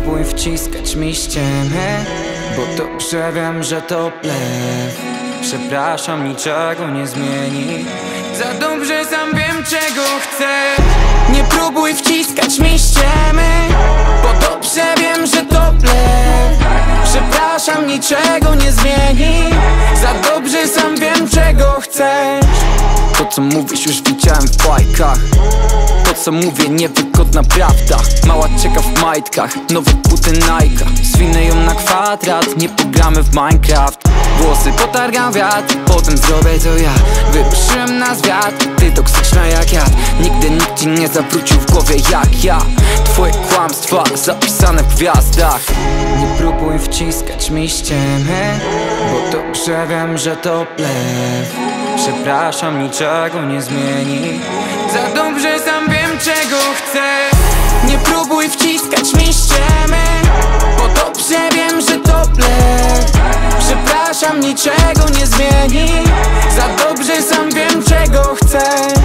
próbuj wciskać mi ściemy, bo dobrze wiem, że to blef. Przepraszam, niczego nie zmieni. Za dobrze sam wiem, czego chcę. Nie próbuj wciskać mi ściemy, bo dobrze wiem, że to blef. Przepraszam, niczego nie zmieni. Za dobrze sam wiem, czego chcesz. To co mówisz już widziałem w bajkach. To co mówię niewygodna prawda. Mała czeka w majtkach, nowe buty Nike. Zwinę ją na kwadrat, nie pogramy w Minecraft. Włosy potargam wiatr, potem zrobię to ja. Wyruszyłem na zwiat, ty toksyczna jak ja. Nigdy nikt ci nie zawrócił w głowie jak ja. Twoje kłamstwa zapisane w gwiazdach. Nie próbuj wciskać mi ściemy, bo dobrze wiem, że to blef. Przepraszam, niczego nie zmieni. Za dobrze sam wiem, czego chcę. Nie próbuj wciskać mi ściemy, bo dobrze wiem, że to blef. Przepraszam, niczego nie zmieni. Za dobrze sam wiem, czego chcesz.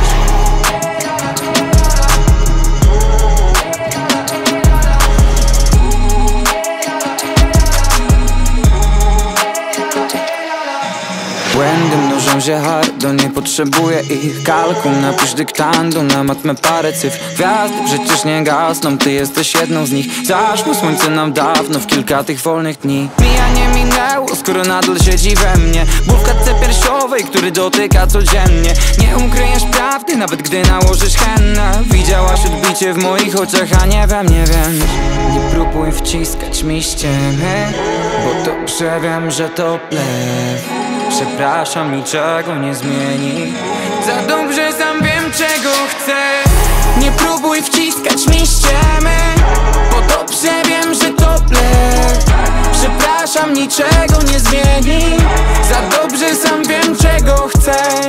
Błędy mnożą się hardo, nie potrzebuję ich kalku. Napisz dyktando, na matmę parę cyfr. Gwiazdy przecież nie gasną, ty jesteś jedną z nich. Zaszło słońce nam dawno, w kilka tych wolnych dni. Mija nie minęło, skoro nadal siedzi we mnie ból w klatce piersiowej, który dotyka codziennie. Nie ukryjesz prawdy, nawet gdy nałożysz hennę. Widziałaś odbicie w moich oczach, a nie wiem. Nie próbuj wciskać mi ściemy, bo dobrze wiem, że to blef. Przepraszam, niczego nie zmieni. Za dobrze sam wiem, czego chcę. Nie próbuj wciskać mi ściemy, bo dobrze wiem, że to blef. Przepraszam, niczego nie zmieni. Za dobrze sam wiem, czego chcę.